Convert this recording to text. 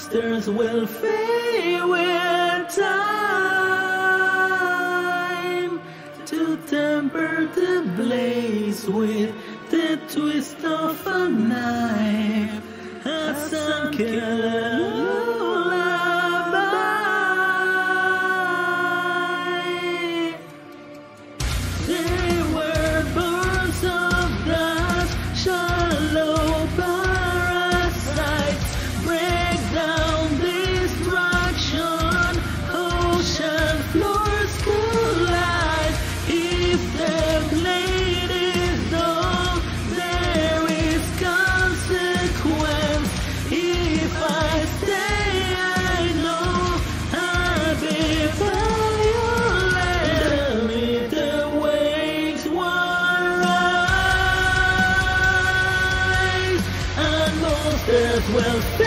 monsters will fade with time, to temper the blaze with the twist of a knife, a sun-killer lullaby. They were burns of glass, shallow parasites, break down destruction, ocean floors collide. If the blade is dull, there is consequence. If I stay, I know I'll be violent. If the waves will rise and monsters will